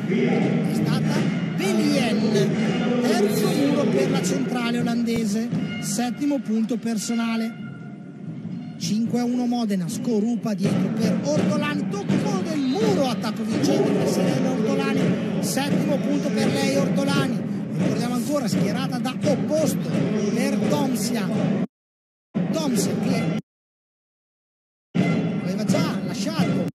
è stata Belien. Terzo muro per la centrale olandese, settimo punto personale. 5-1 Modena, Scorupa dietro per Ortolani, tocco del muro, attacco vincente per Serena Ortolani, settimo punto per lei Ortolani. Ricordiamo ancora, schierata da opposto per Tomsia che aveva già lasciato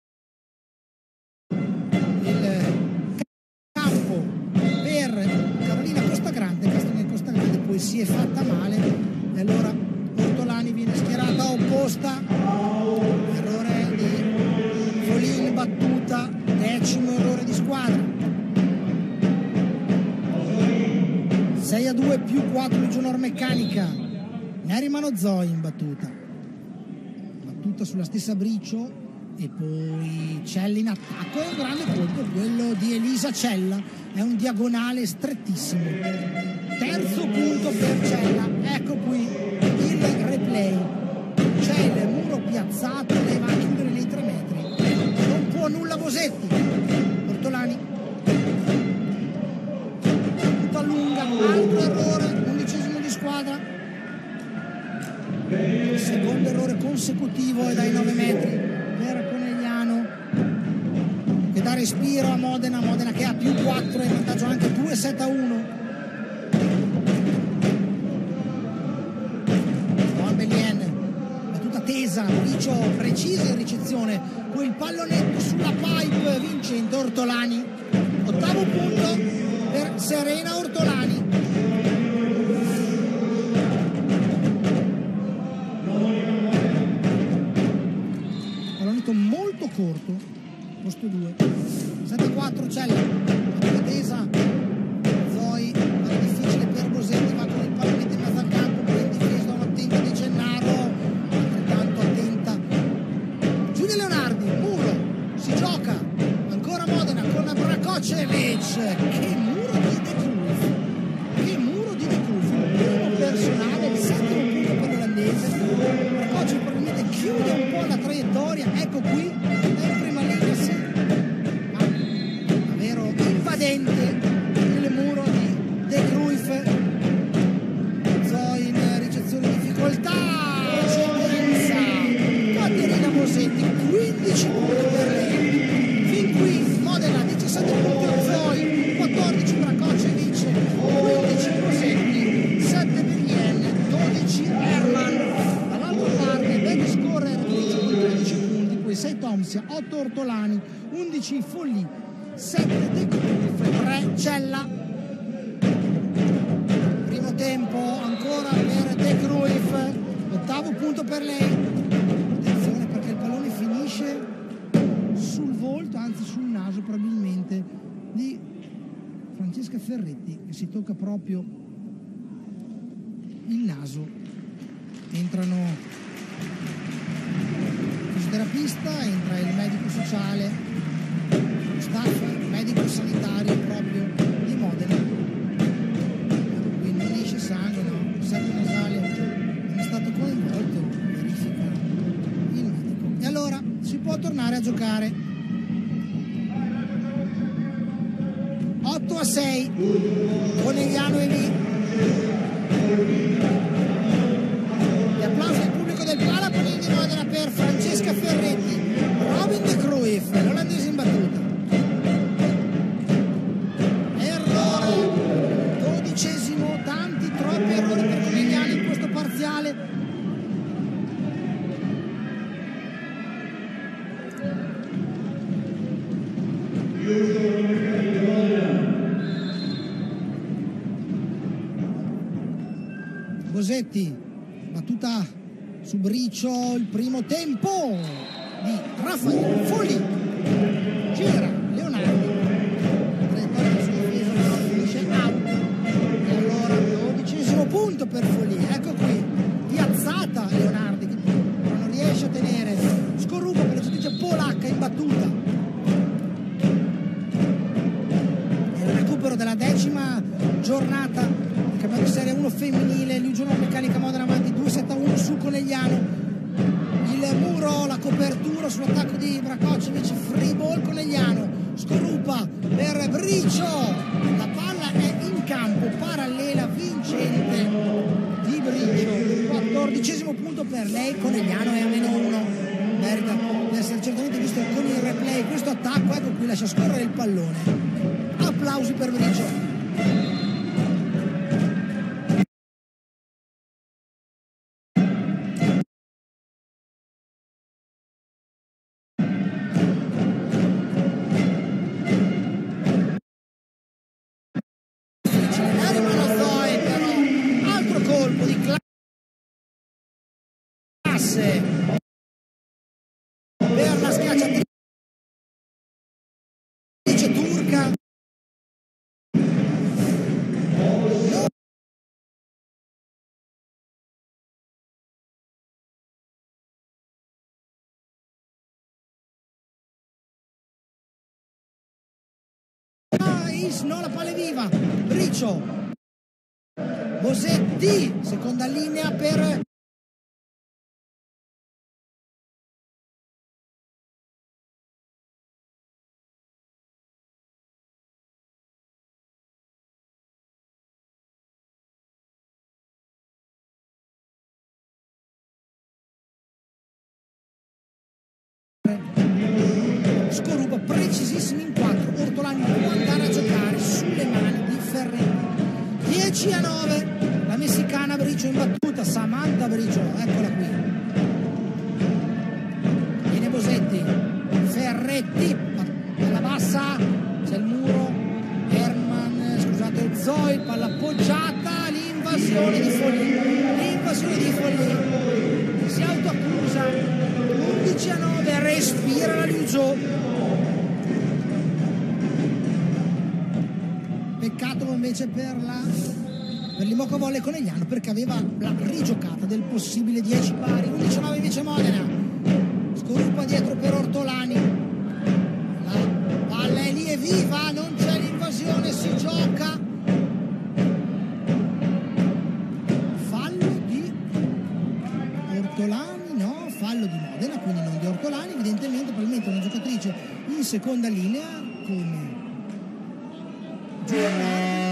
il campo per Carolina Costagrande, poi si è fatta male e allora Ortolani viene schierata opposta. Errore di Folin, battuta, decimo errore di squadra. 6-2 più 4 di Junior Meccanica. Nerimano Zoi in battuta sulla stessa Bricio e poi Cella in attacco. È un grande colpo quello di Elisa Cella, è un diagonale strettissimo. Terzo punto per Cella. Ecco qui il replay. Cella, il muro piazzato, lei va a chiudere nei 3 metri, non può nulla Bosetti. Ortolani tutta lunga, altro errore, 11° di squadra. Il secondo errore consecutivo è dai 9 metri per Conegliano, che dà respiro a Modena che ha più 4 e in vantaggio anche 2-7-1. Juan Belien, battuta tesa, Bricio precisa in ricezione, poi il pallonetto sulla pipe vincente Ortolani. Ottavo punto per Serena Ortolani. Molto corto, posto 2, 7-4 Cella, la tesa, Zoi, è difficile per Bosetti, va con il pallonetto in mezzo al campo, poi in difesa un attento di Gennaro, altrettanto attenta Giulia Leonardi, muro, si gioca, ancora Modena con Brakocevic, che muro di De Cruz, primo personale, il settimo punto per l'olandese. Brakocevic probabilmente chiude un po' la traiettoria, ecco qui in prima linea, sì, ma davvero invadente il muro di De Cruyff. Zoi in ricezione di difficoltà, eccellenza Caterina Bosetti, 15 punti per lei. Fin qui Modena 17 punti a Zoi, 14 Brakocevic, 15 Bosetti, 7 Belien, 12 Herman. Dall'altra parte Baby Scorer 13 punti, poi 6 Tomsia, 8 Ortolani, 11 Folli, 7 De Cruyff, 3 Cella. Primo tempo ancora per De Cruyff, ottavo punto per lei. Attenzione perché il pallone finisce sul volto, anzi sul naso probabilmente, di Francesca Ferretti, che si tocca proprio il naso. Entrano il fisioterapista, entra il medico sociale, lo staff medico sanitario proprio di Modena. Quindi non esce sangue, no, il servo nasale non è stato coinvolto, verifica il medico. E allora si può tornare a giocare. 8-6, Conegliano è lì. Gli applausi del pubblico del Palapolini di Modena per Francesca Ferretti, Robin De Cruyff, l'olandese in battuta. Errore, 12°, tanti, troppi errori per Conegliano in questo parziale. Bosetti, battuta su Bricio, il primo tempo di Raffaele Folli, gira Leonardi, traiettoria di sua difesa però finisce out, e allora 12° punto per Folli. Ecco qui, piazzata Leonardi che non riesce a tenere Scorupa per la giocatrice polacca in battuta. E il recupero della 10ª giornata del campionato Serie 1 femminile, Junior Meccanica Modena avanti 2-7-1 su Conegliano. Il muro, la copertura sull'attacco di Brakocevic, free ball Conegliano, Scorupa per Briccio, la palla è in campo, parallela vincente di Briccio, 14° punto per lei. Conegliano è a -1, merita di essere certamente visto con il replay questo attacco. Ecco qui, lascia scorrere il pallone, applausi per Briccio. Per la schiacciatrice turca, no, la palla è viva. Briccio, Bosetti, seconda linea per Scorupa, precisissimi in 4. Ortolani può andare a giocare sulle mani di Ferretti. 10-9, la messicana Briccio in battuta, Samantha Briccio, eccola qui. Viene Bosetti, Ferretti, palla bassa, c'è il muro, Herman, scusate, Zoi, palla appoggiata, l'invasione di Folli, si autoaccusa, 11-9, respira la Liuzzo. Peccato invece per l'Imoca Volley Conegliano, perché aveva la rigiocata del possibile 10 pari. 11-9 invece Modena, Scorupa dietro per Ortolani, la palla è lì, è viva, non c'è l'invasione, si gioca. Fallo di Ortolani, no, fallo di Modena, quindi non di Ortolani, evidentemente probabilmente una giocatrice in seconda linea come non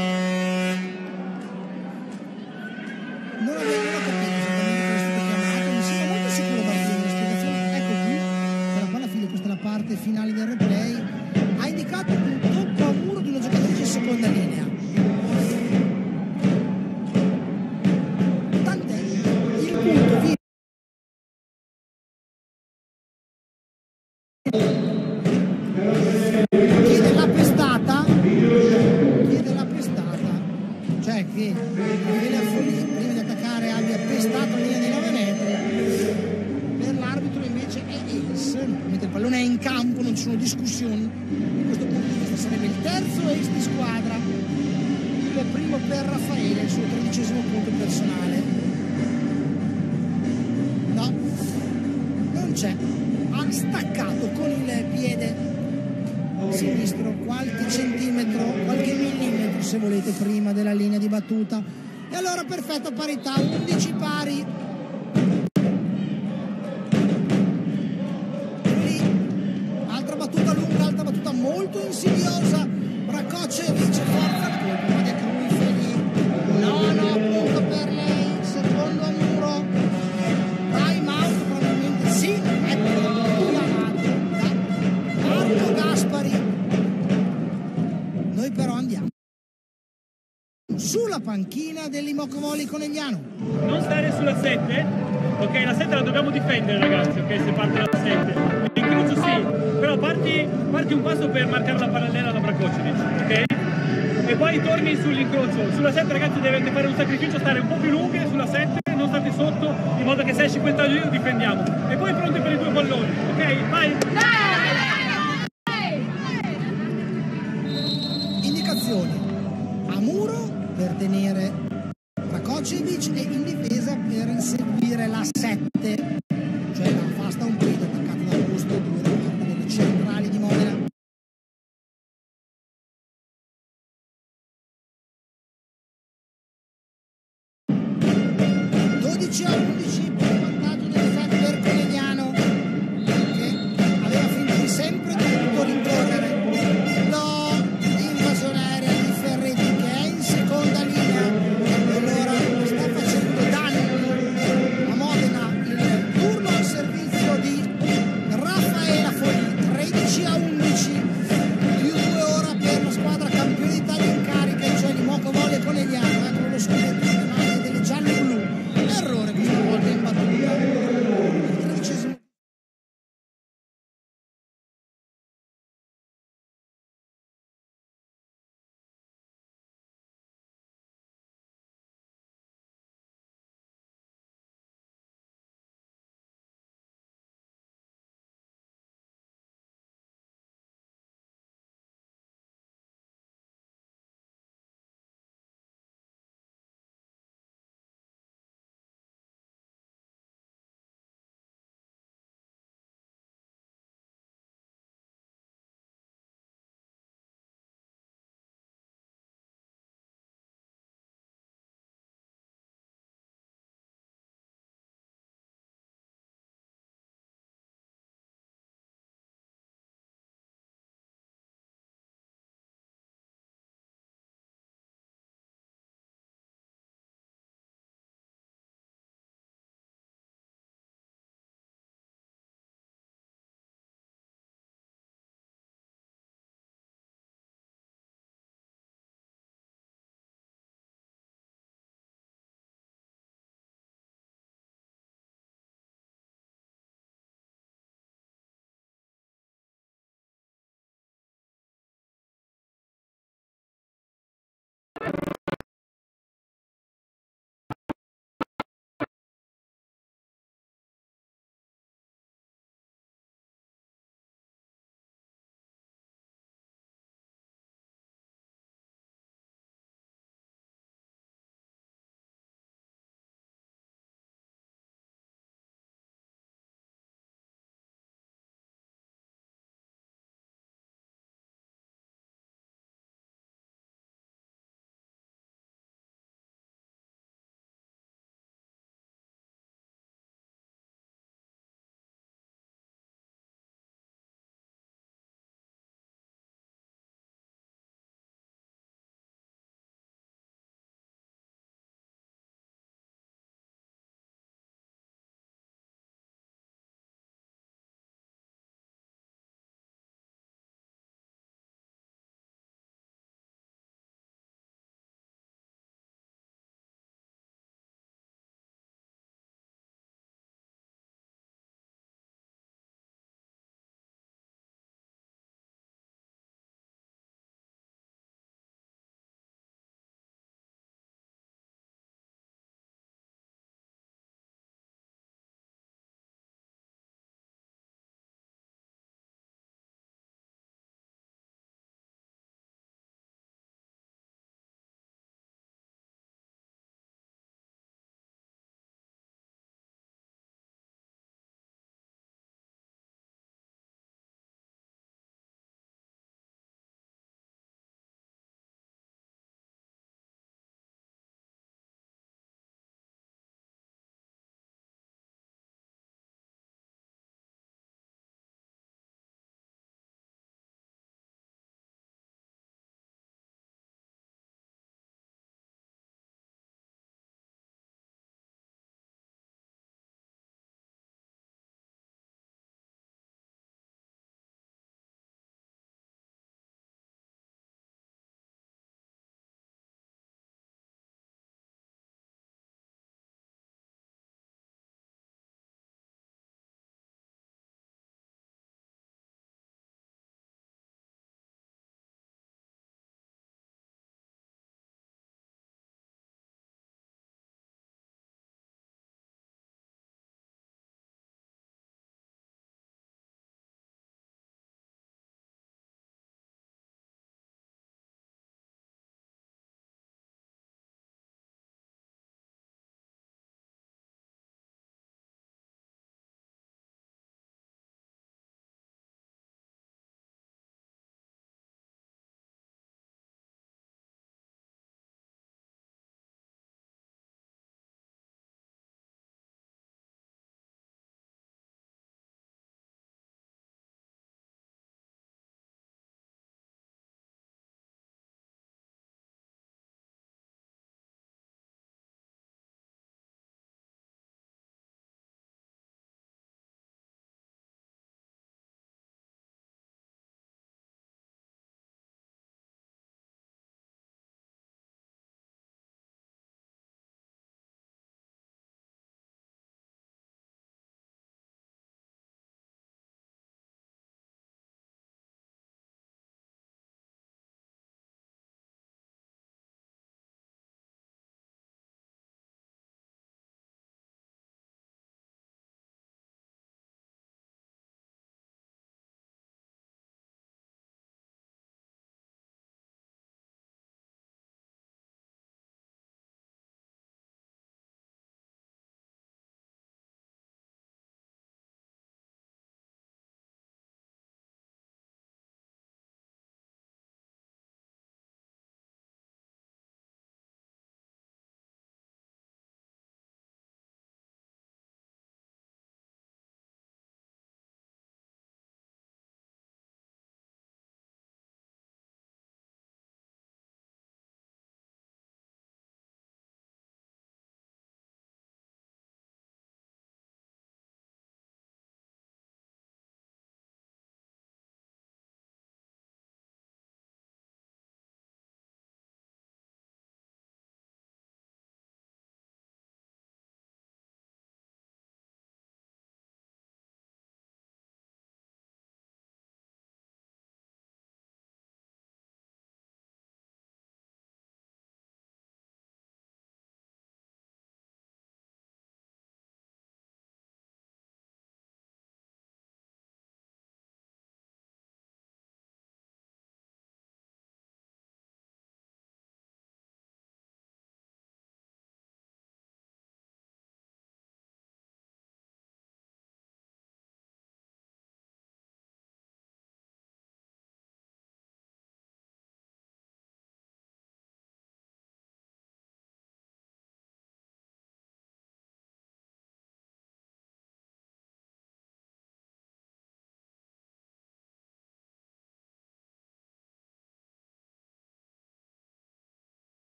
avevo capito esattamente cosa è stato chiamato, mi sembra molto sicuro Martini la spiegazione. Ecco qui, per la palla filo, questa è la parte finale del replay, ha indicato un tocco a muro di una giocatrice in seconda linea. Tant'è, il punto viene cioè che prima di attaccare abbia pestato la linea dei 9 metri. Per l'arbitro invece è ace, mentre il pallone è in campo, non ci sono discussioni. Da questo punto di vista sarebbe il terzo ace di squadra, il primo per Raffaele, il suo 13° punto personale. No, non c'è, ha staccato con il piede sinistro qualche centimetro, qualche millimetro se volete, prima della linea di battuta. E allora perfetta parità, 11 pari. Lì, altra battuta lunga, altra battuta molto insidiosa. Brakocevic, forza al colpo, ma dietro lui Fegli. No, punto per lei, secondo muro. Time out probabilmente, sì, eccolo. Marco Gaspari. Noi però andiamo sulla panchina dell'Imoca Volley Conegliano. Non stare sulla 7, ok? La 7 la dobbiamo difendere, ragazzi, ok? Se parte la 7. L'incrocio sì, però parti un passo per marcare la parallela alla Brakocevic, ok? E poi torni sull'incrocio. Sulla 7, ragazzi, dovete fare un sacrificio, stare un po' più lunghe sulla 7, non state sotto, in modo che se esci quel taglio difendiamo. E poi pronti per i 2 palloni, ok? Vai! A muro per tenere Brakocevic e in difesa per inseguire la 7, cioè la Fasta un pedo attaccata da Augusto, due da parte delle centrali di Modena. (12-11)